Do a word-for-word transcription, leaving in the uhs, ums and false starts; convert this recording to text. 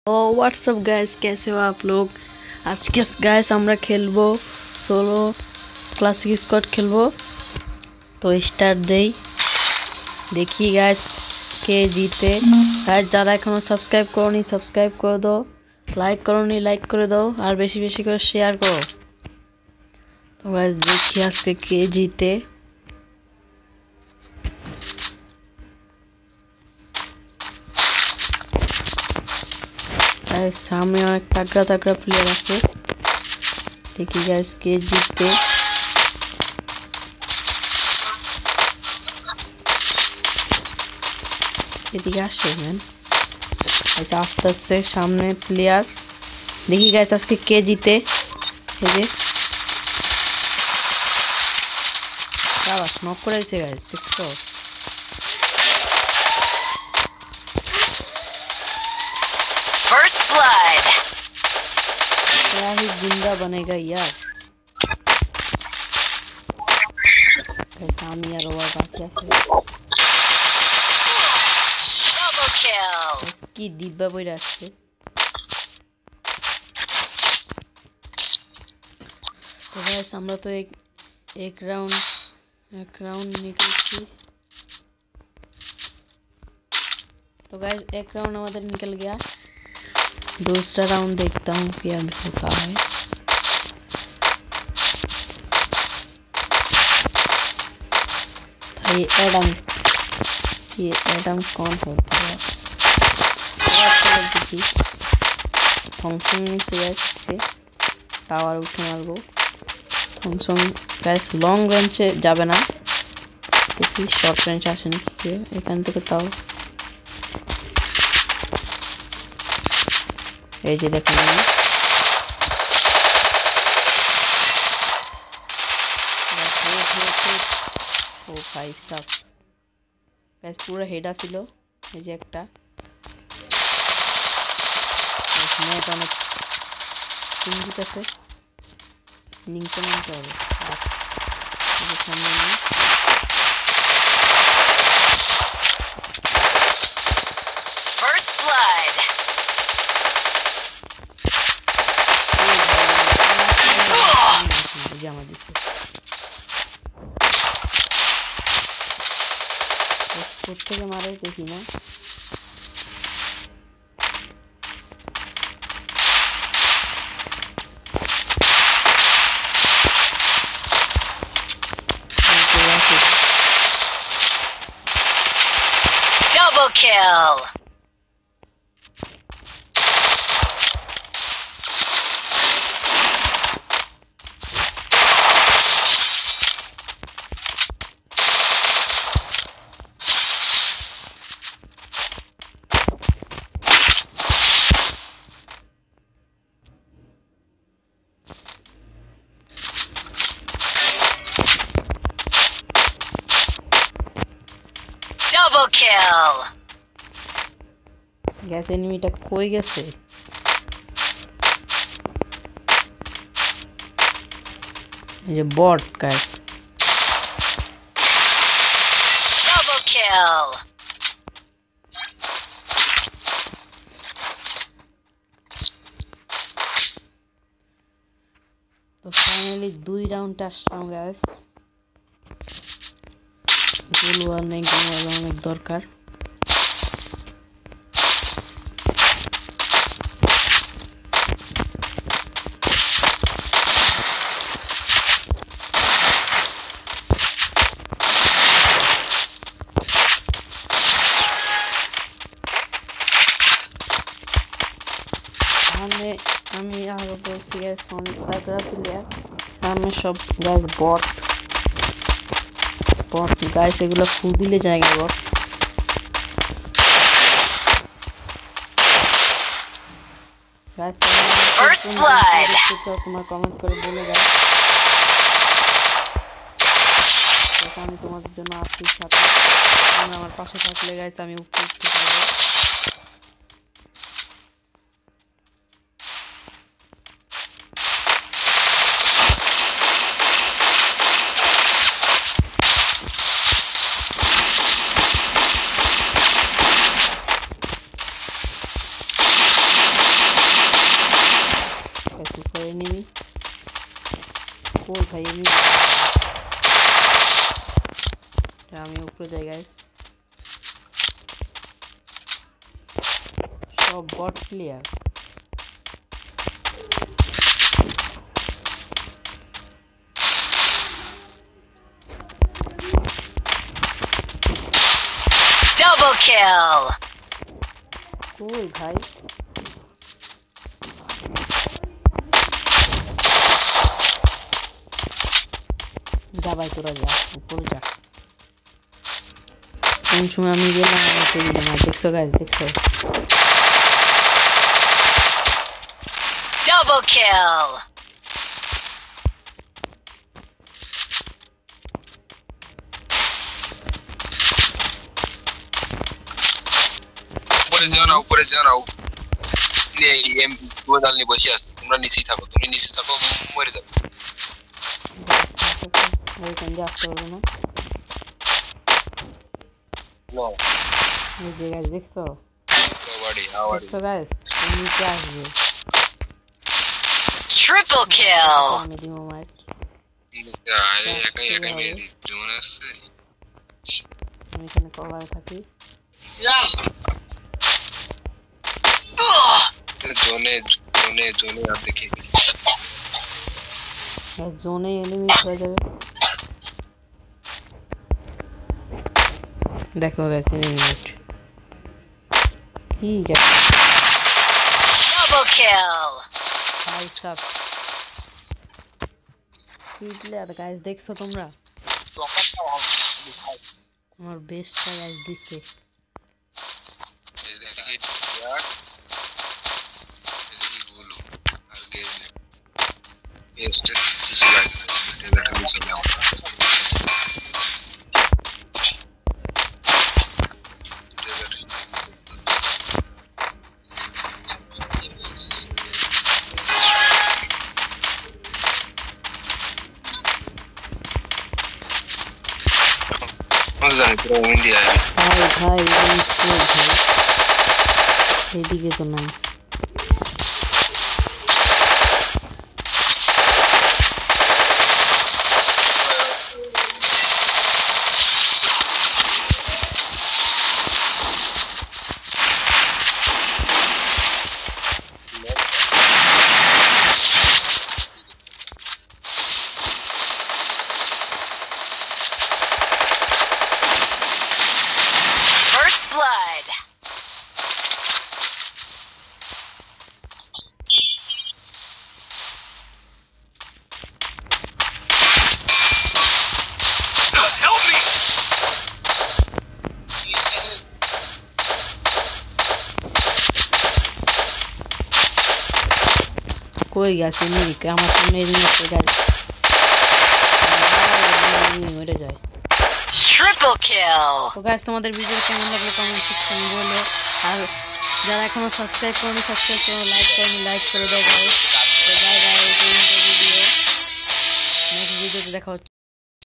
ओ WhatsApp guys, कैसे हो आप लोग। आज के गाइस আমরা খেলবো সোলো ক্লাসিক স্কোয়াড খেলবো। তো স্টার্ট দেই, দেখি গাইস কে জিতে। গাইস যারা এখনো সাবস্ক্রাইব করোনি সাবস্ক্রাইব করে দাও, লাইক করোনি লাইক করে দাও, আর বেশি বেশি করে শেয়ার করো। তো গাইস দেখি আজকে কে জিতে। सामने অনেক তাগড়া তাগড়া প্লেয়ার আছে, দেখি গাইস কে জিতবে। এদিকে আসে ম্যান, আচ্ছা আস্তে আস্তে সামনে প্লেয়ার, দেখি গাইস আজকে কে জিতে। এই যে আবার নক করেছে গাইস, দেখছো First blood. क्या ही जिंदा बनेगा यार। काम यार और बाकी है। Double kill. इसकी डिब्बा बोल रहा है। तो गाइस हमरा तो एक एक राउंड एक राउंड निकल गई। तो गाइस एक राउंड हमारा निकल गया, दूसरा राउंड देखता हूँ क्या होता है। ये एडम ये एडम कौन होता है? थॉमसन से से टावर उठे मारबो। थॉमसन गाइस लॉन्ग रेंज যাবে না, দেখি শর্ট রেঞ্জ আসে নাকি এখান থেকে। তাও এই যে দেখেন ও ভাই সাব গাইস পুরো হেড আসিল। এই যে একটা নেট অনেক চিন্তিত আছে, লিঙ্ক নিতে হবে। First blood. জামা দিছে প্রত্যেকে মারে, দেখি না Double kill. Double kill. গ্যাস এনিমিটা কই গেছে? এই যে বট গাইস। Double kill. তো ফাইনালি দুই রাউন্ড আসলাম গাইস। গোল অনেক গোল অনেক দরকার। সামনে আমি আরো বলছি গাইস অনেক তাগড়া প্লেয়ার, সামনে সব গাইস বট বট গাইস, এগুলো ফু দিলে জায়গা বট। Guys First blood. তোমার কমেন্ট করে বলে দাও, আমি তোমাদের জন্য আছি সাথে। আমার পাশে থাকলে গাইস আমি উপরে উঠতে পারবো। कोई भाई नहीं আমি উপরে যাই गाइस সব বট প্লেয়ার Double kill. कोई भाई जा भाई তোরা যা উপরে যা কোন সময় আমি গেলাম আমার তো দিলাম দেখছো गाइस দেখছো Double kill. ऊपर से जाओ ऊपर से जाओ ये एम दो डालने बची আছে তোমরা নিচেই থাকো তুমি নিচে থাকো মরে যাবে ওই কোন যাচ্ছে বলো না নো এই যে गाइस দেখছো আওয়াড়ি আওয়াড়ি দেখছো गाइस তুমি কি আসবে Triple kill. আমি দিমো মাইক এই একাই একাই মেরে দিতে মনে আছে আমি এখানে কভারে থাকি জোনে জোনে জোনে আর দেখি এই জোনে এনিমি হয়ে যাবে দেখো गाइस এনিমি ঠিক আছে Double kill. হাই সাপ কি প্লেয়ার गाइस দেখছো তোমরা আমার বেস্টটা गाइस দিছে এদিকে ট্রাক এদিকে গুলো আর গেম এস্টেট কিছু লাগে এটা মিস হলো জানি পুরো ইন্ডিয়া ভাই ভাই এই স্কুল ভাই এদিকে তো নাই First blood. help me কই গেছে এনিমি আমার সামনে এনিমি আছে गाइस এনিমি মরে যায় Triple kill. তো गाइस তোমাদের ভিডিও কেমন লাগলো কমেন্ট সেকশনে বলো আর যারা এখনো সাবস্ক্রাইব করোনি সাবস্ক্রাইব করো লাইক করো লাইক করে দাও गाइस তো বাই বাই এই ভিডিও নেক্সট ভিডিওতে দেখা হচ্ছে